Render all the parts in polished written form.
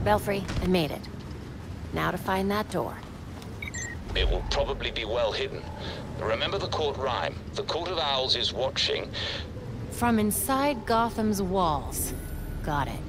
Belfry, I made it. Now to find that door. It will probably be well hidden. Remember the court rhyme. The Court of Owls is watching. From inside Gotham's walls. Got it.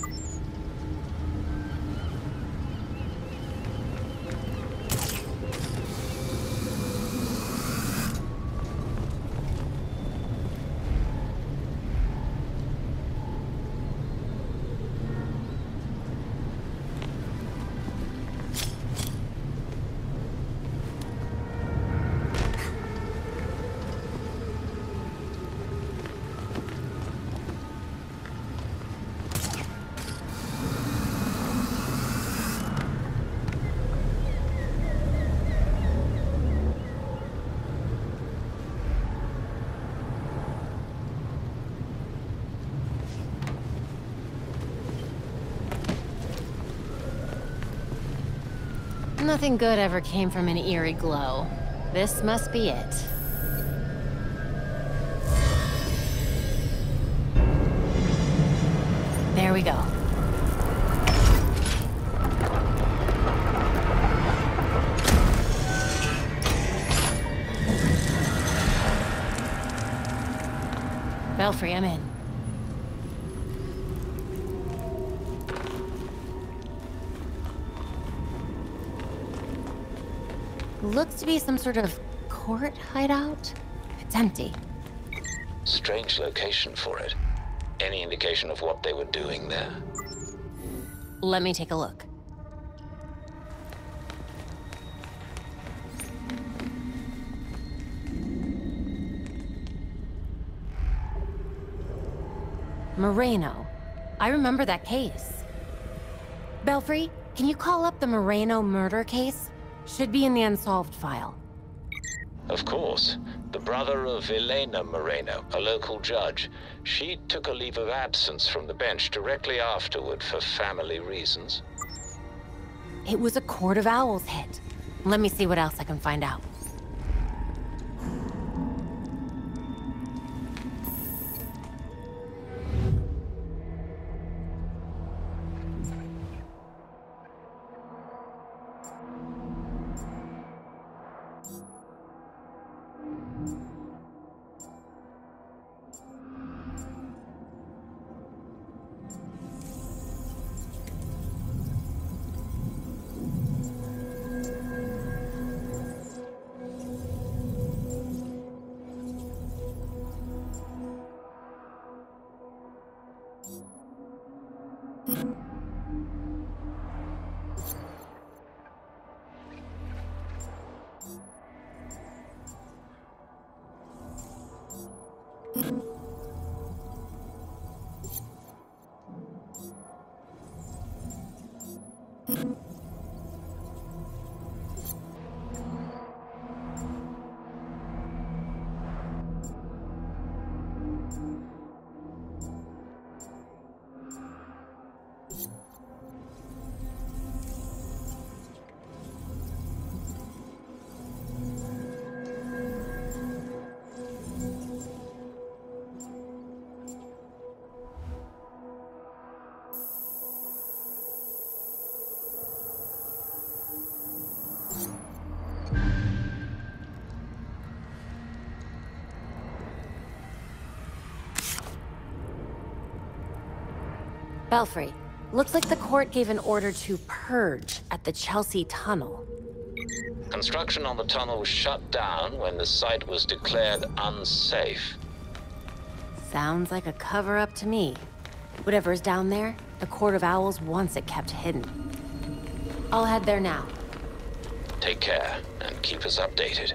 Nothing good ever came from an eerie glow. This must be it. There we go. Belfry, I'm in. Looks to be some sort of court hideout. It's empty. Strange location for it. Any indication of what they were doing there? Let me take a look. Moreno. I remember that case. Belfry, can you call up the Moreno murder case? Should be in the unsolved file. Of course. The brother of Elena Moreno, a local judge. She took a leave of absence from the bench directly afterward for family reasons. It was a Court of Owls hit. Let me see what else I can find out. Belfry, looks like the court gave an order to purge at the Chelsea Tunnel. Construction on the tunnel was shut down when the site was declared unsafe. Sounds like a cover-up to me. Whatever's down there, the Court of Owls wants it kept hidden. I'll head there now. Take care, and keep us updated.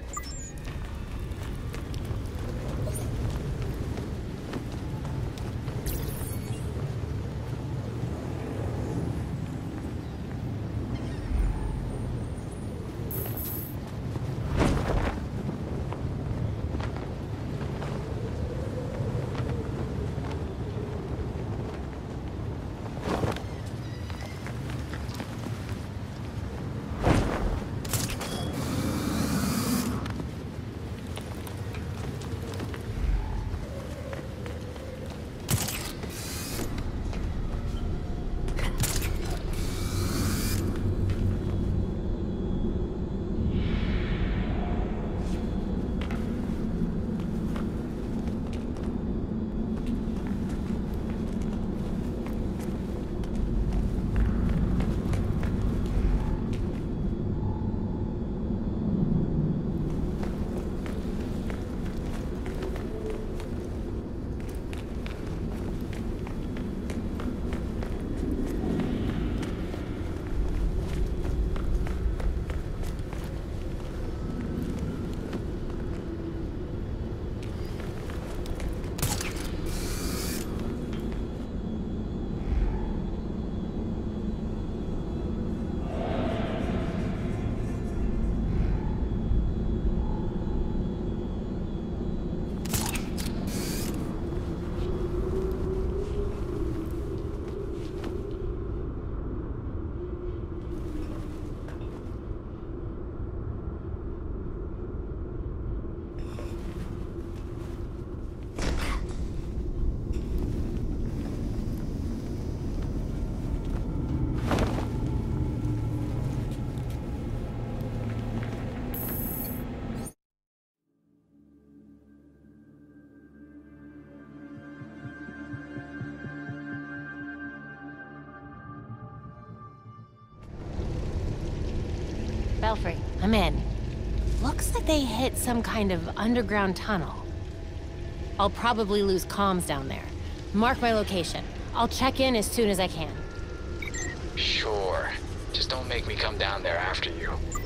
Belfry, I'm in. Looks like they hit some kind of underground tunnel. I'll probably lose comms down there. Mark my location. I'll check in as soon as I can. Sure. Just don't make me come down there after you.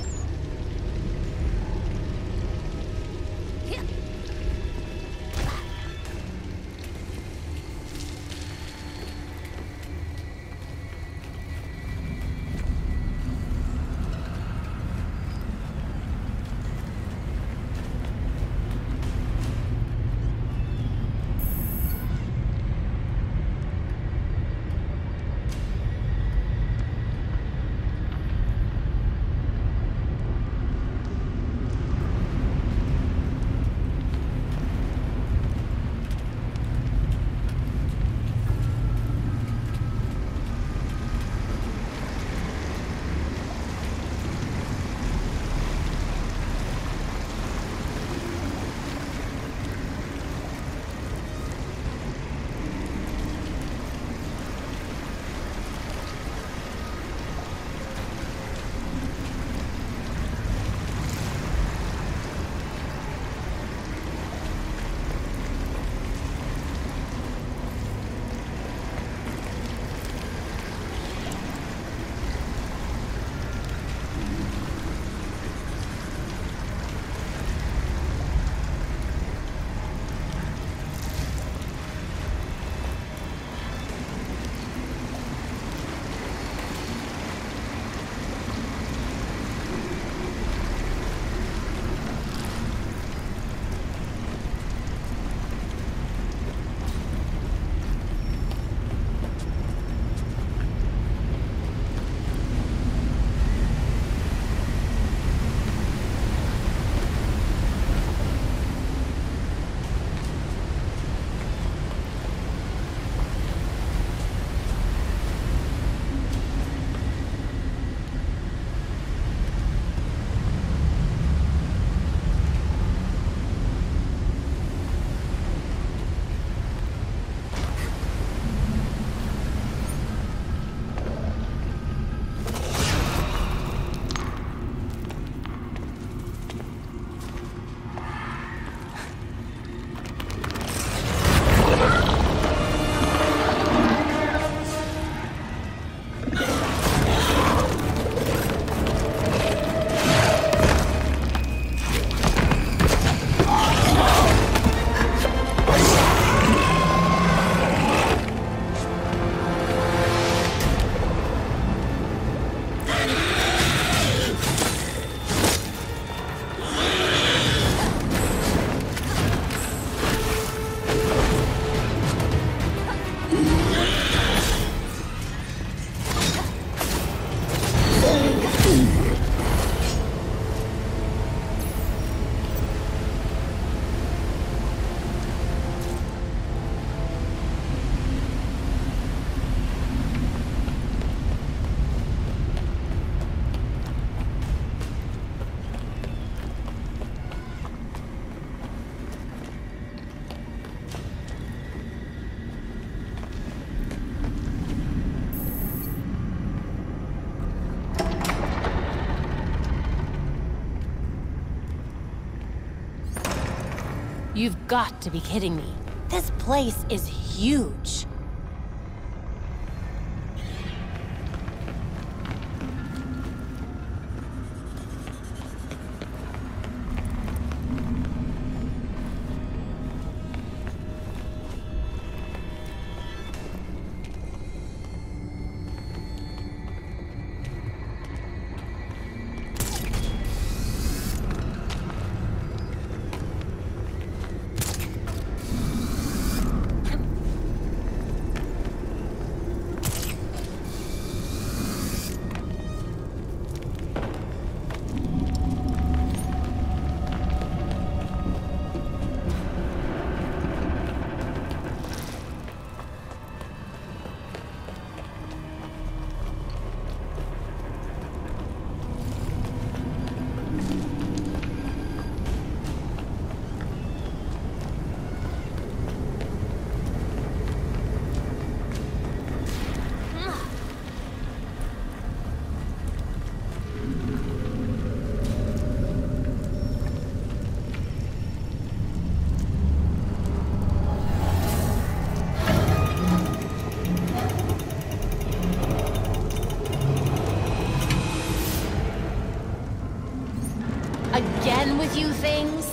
You've got to be kidding me. This place is huge. with you things?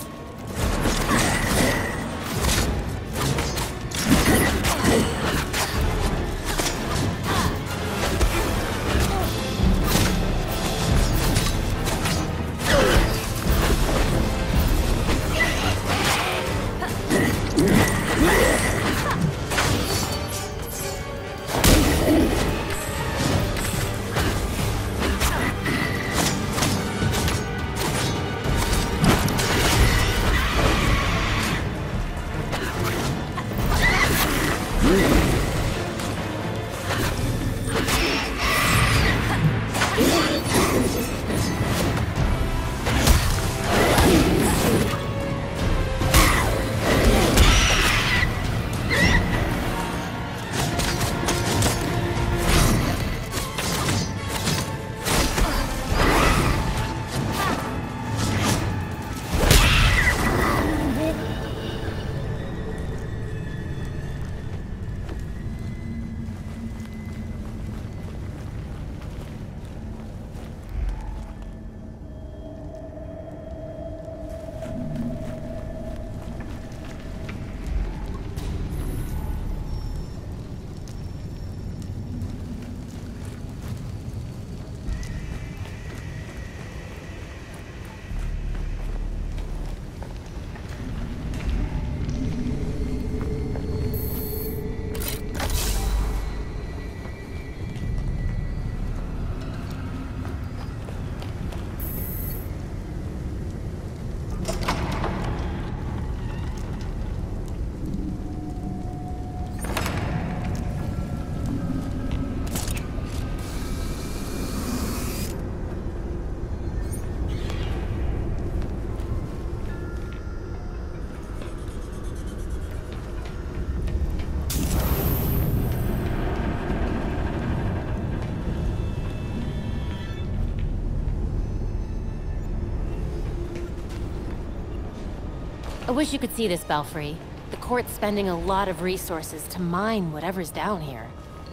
I wish you could see this, Belfry. The court's spending a lot of resources to mine whatever's down here.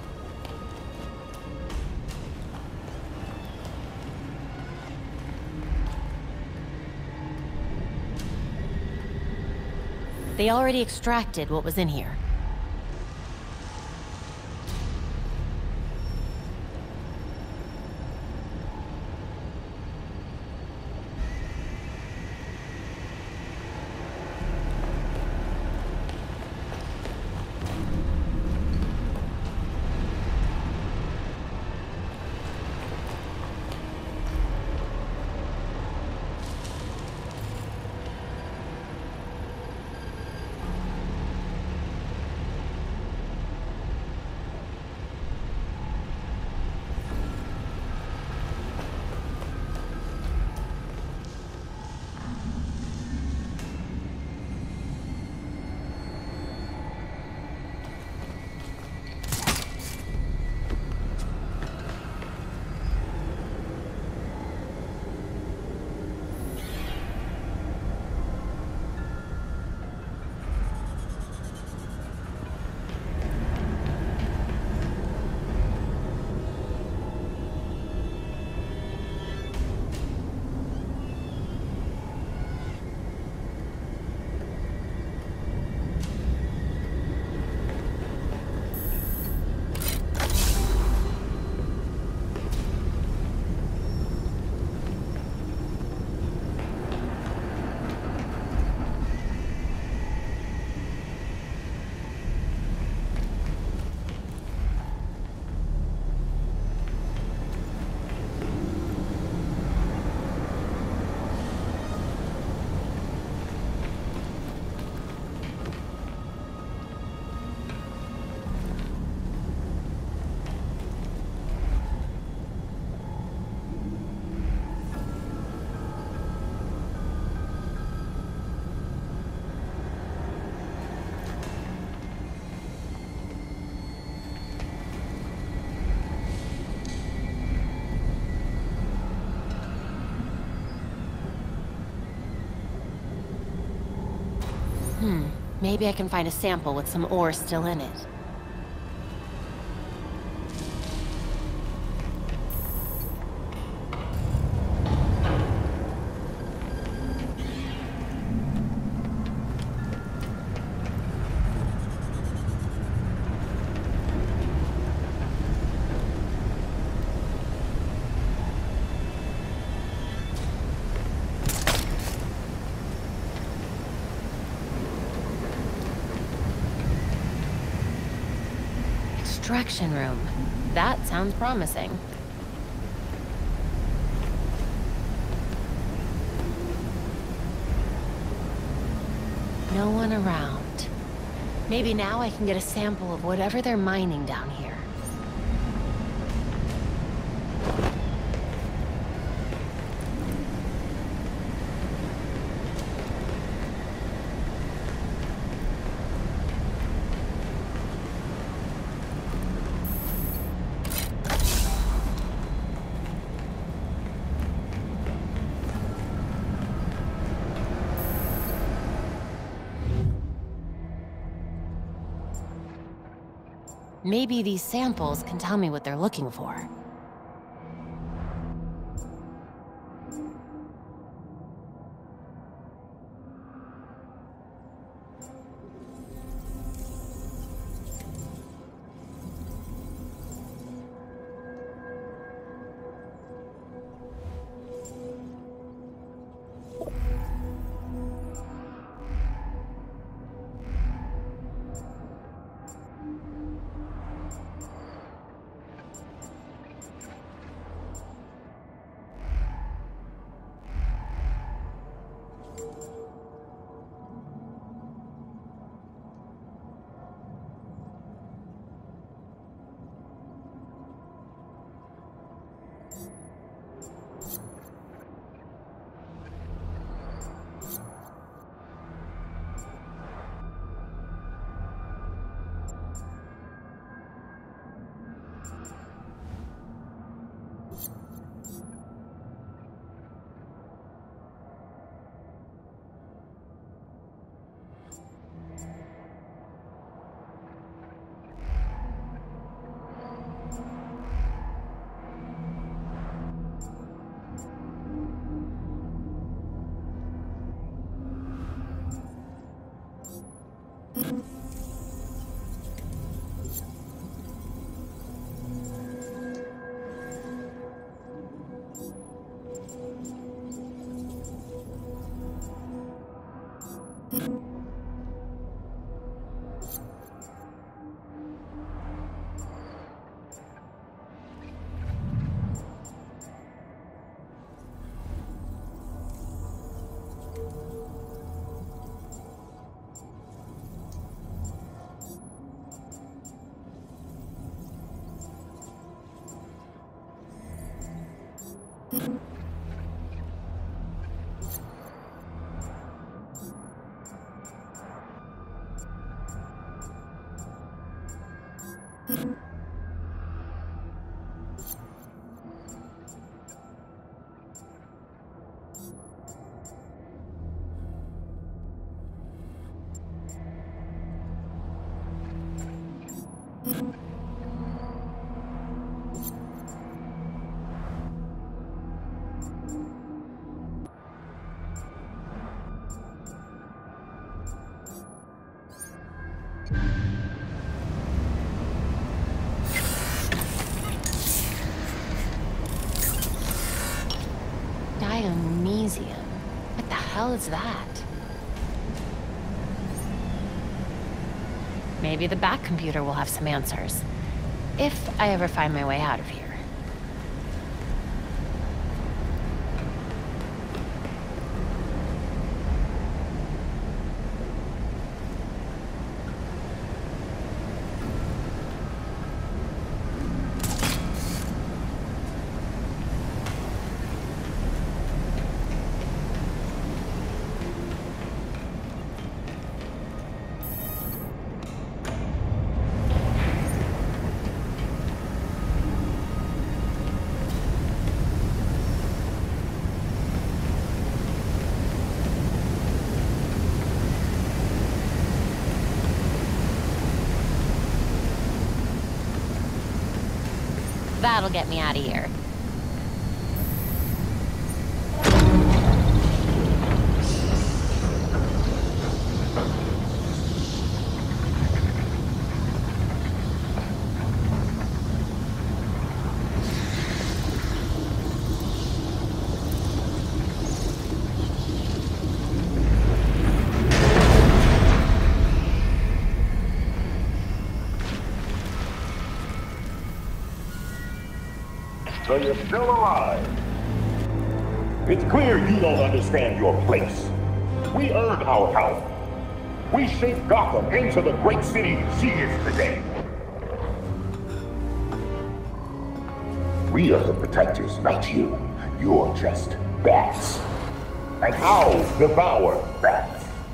They already extracted what was in here. Maybe I can find a sample with some ore still in it. extraction room. That sounds promising. No one around. Maybe now I can get a sample of whatever they're mining down here. Maybe these samples can tell me what they're looking for. Dionysium. What the hell is that? Maybe the back computer will have some answers. If I ever find my way out of here. That'll get me out of here. So you're still alive. It's clear you don't understand your place. We earned our power. We shaped Gotham into the great city she is today. We are the protectors, not you. You're just bats. And I'll devour bats.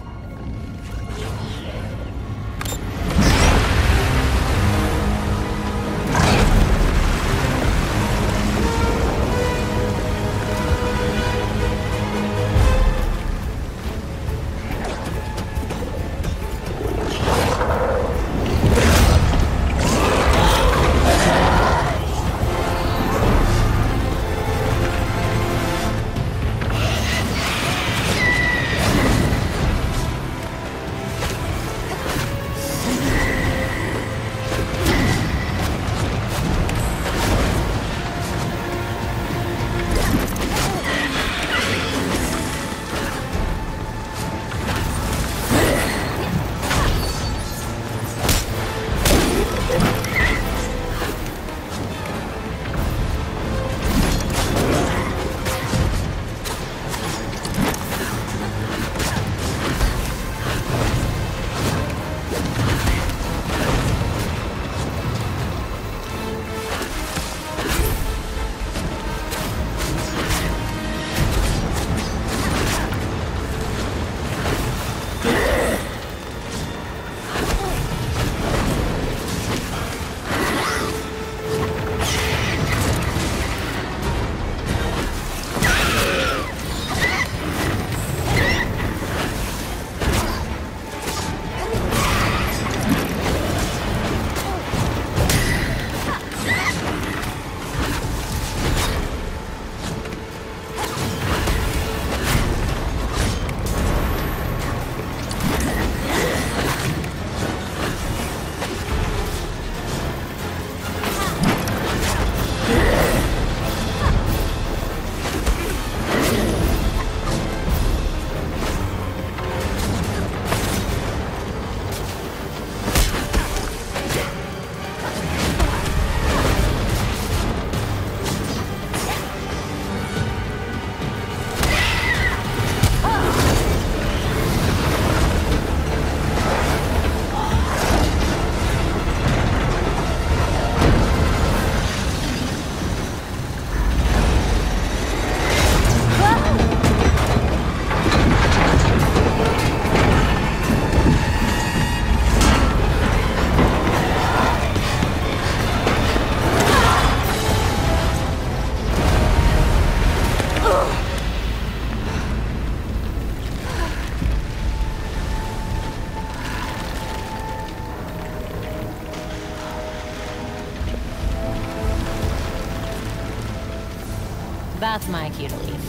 That's my cue to leave.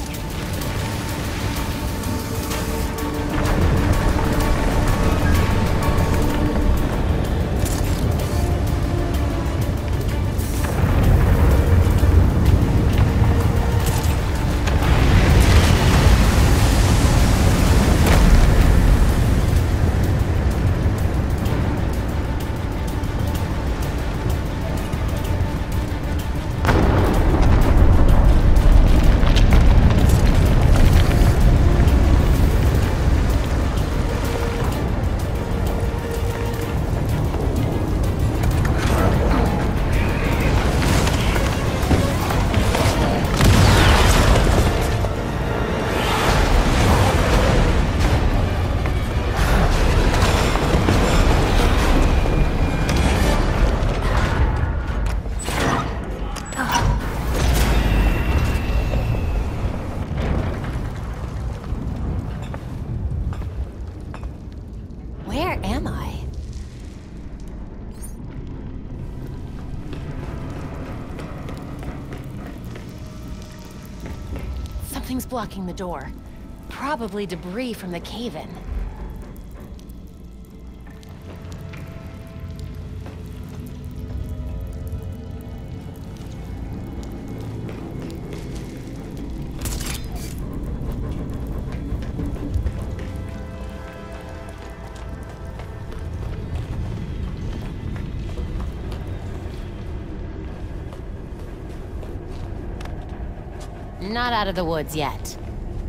Where am I? Something's blocking the door. Probably debris from the cave-in. Not out of the woods yet.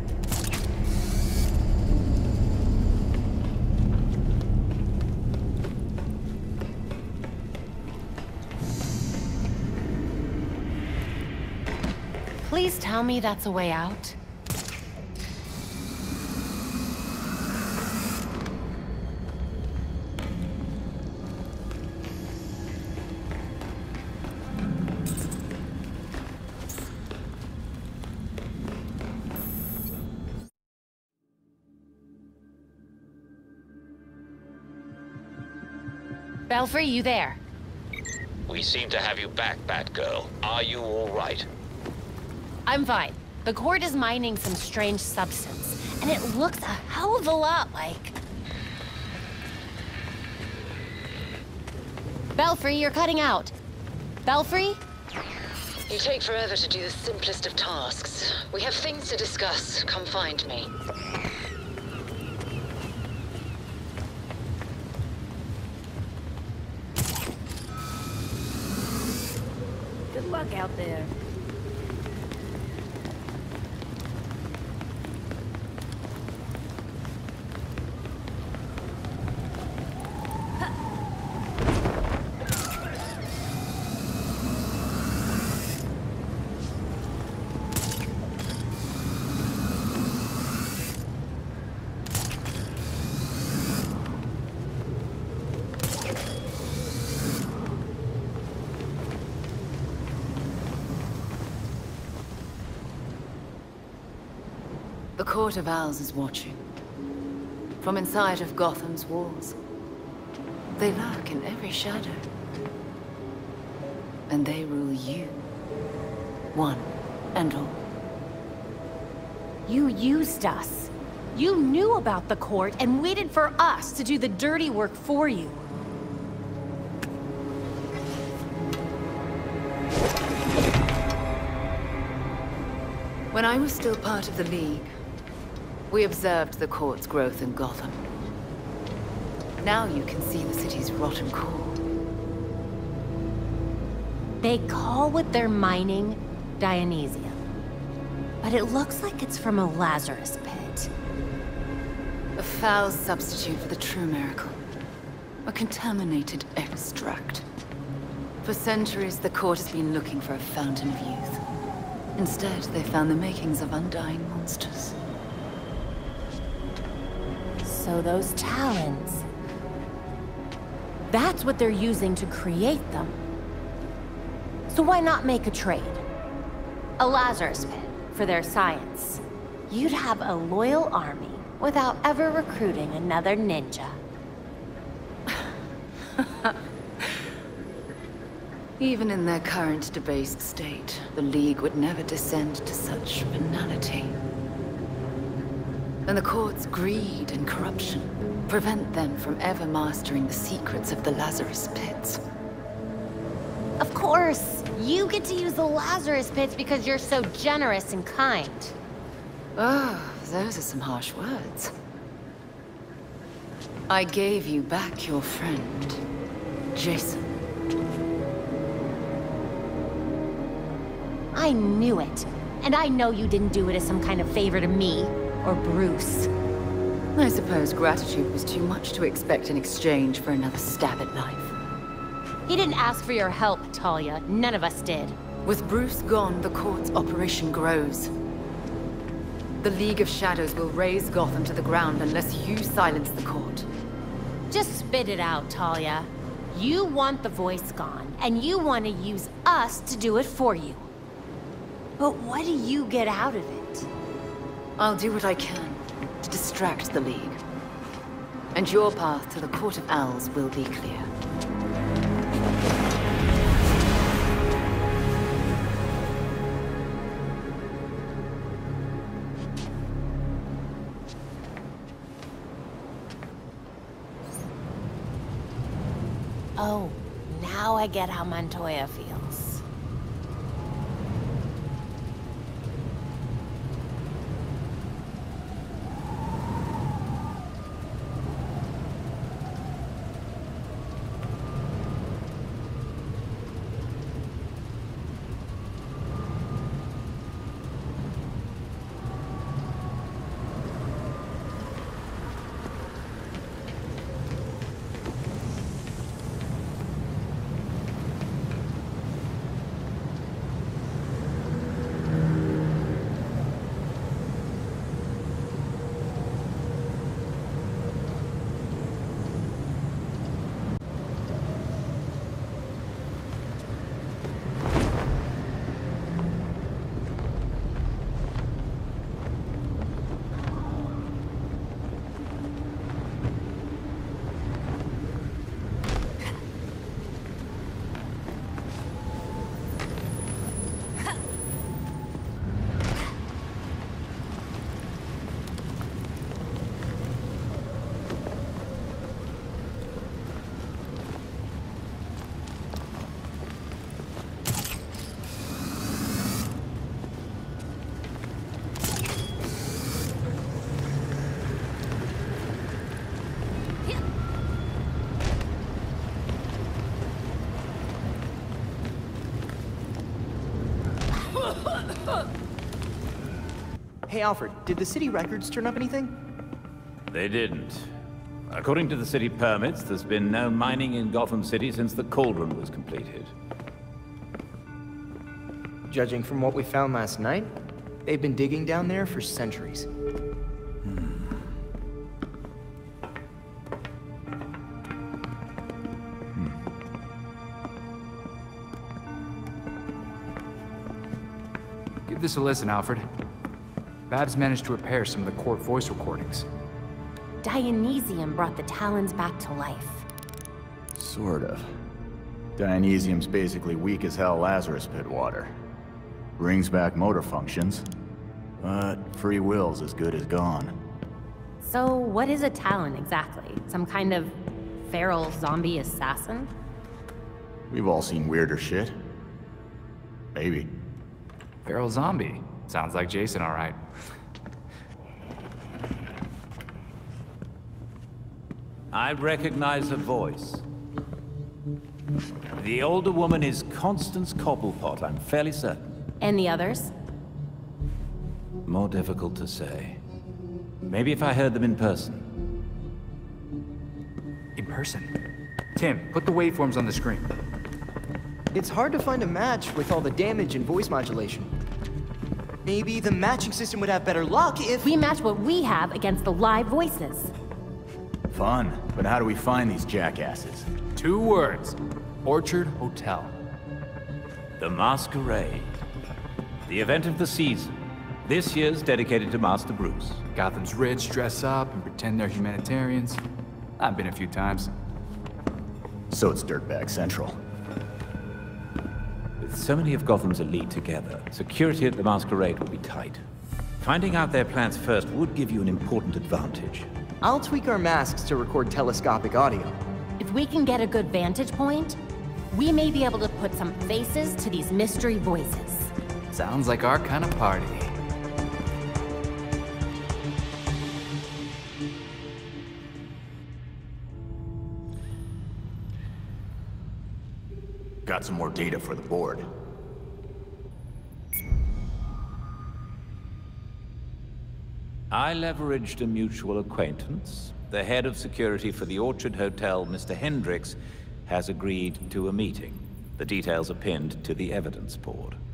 Please tell me that's a way out. Belfry, you there? We seem to have you back, Batgirl. Are you all right? I'm fine. The court is mining some strange substance, and it looks a hell of a lot like... Belfry, you're cutting out. Belfry? You take forever to do the simplest of tasks. We have things to discuss. Come find me. Good luck out there. The Court of Owls is watching. From inside of Gotham's walls. They lurk in every shadow. And they rule you. One and all. You used us. You knew about the court and waited for us to do the dirty work for you. When I was still part of the League, we observed the court's growth in Gotham. Now you can see the city's rotten core. They call what they're mining Dionysium. But it looks like it's from a Lazarus pit. A foul substitute for the true miracle. A contaminated extract. For centuries, the court has been looking for a fountain of youth. Instead, they found the makings of undying monsters. So those talons... that's what they're using to create them. So why not make a trade? A Lazarus pit for their science. You'd have a loyal army without ever recruiting another ninja. Even in their current debased state, the League would never descend to such banality. And the court's greed and corruption prevent them from ever mastering the secrets of the Lazarus Pits. Of course! You get to use the Lazarus Pits because you're so generous and kind. Oh, those are some harsh words. I gave you back your friend, Jason. I knew it. And I know you didn't do it as some kind of favor to me, or Bruce. I suppose gratitude was too much to expect in exchange for another stab at life. He didn't ask for your help, Talia. None of us did. With Bruce gone, the court's operation grows. The League of Shadows will raze Gotham to the ground unless you silence the court. Just spit it out, Talia. You want the voice gone, and you want to use us to do it for you. But what do you get out of it? I'll do what I can to distract the League. And your path to the Court of Owls will be clear. Oh, now I get how Montoya feels. Hey Alfred, did the city records turn up anything? They didn't. According to the city permits, there's been no mining in Gotham City since the Cauldron was completed. Judging from what we found last night, they've been digging down there for centuries. Give this a listen, Alfred. Babs managed to repair some of the court voice recordings. Dionysium brought the Talons back to life. Sort of. Dionysium's basically weak as hell Lazarus Pit water. Brings back motor functions, but free will's as good as gone. So what is a Talon exactly? Some kind of feral zombie assassin? We've all seen weirder shit. Maybe. Feral zombie. Sounds like Jason, all right. I recognize her voice. The older woman is Constance Cobblepot, I'm fairly certain. And the others? More difficult to say. Maybe if I heard them in person. In person? Tim, put the waveforms on the screen. It's hard to find a match with all the damage and voice modulation. Maybe the matching system would have better luck if... We match what we have against the live voices. Fun, but how do we find these jackasses? 2 words. Orchard Hotel. The Masquerade. The event of the season. This year's dedicated to Master Bruce. Gotham's rich dress up and pretend they're humanitarians. I've been a few times. So it's Dirtbag Central. With so many of Gotham's elite together, security at the Masquerade will be tight. Finding out their plans first would give you an important advantage. I'll tweak our masks to record telescopic audio. If we can get a good vantage point, we may be able to put some faces to these mystery voices. Sounds like our kind of party. Got some more data for the board. I leveraged a mutual acquaintance. The head of security for the Orchard Hotel, Mr. Hendricks, has agreed to a meeting. The details are pinned to the evidence board.